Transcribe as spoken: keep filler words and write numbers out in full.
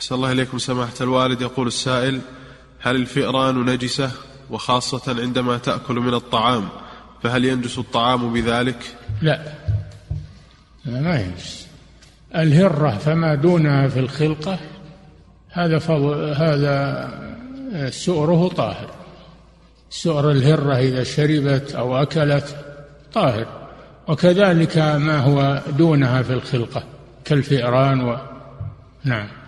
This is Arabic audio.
أحسن الله إليكم سماحة الوالد. يقول السائل: هل الفئران نجسة، وخاصة عندما تأكل من الطعام، فهل ينجس الطعام بذلك؟ لا، ما ينجس. الهرة فما دونها في الخلقة هذا فضل، هذا سؤره طاهر. سؤر الهرة إذا شربت أو أكلت طاهر، وكذلك ما هو دونها في الخلقة كالفئران و... نعم.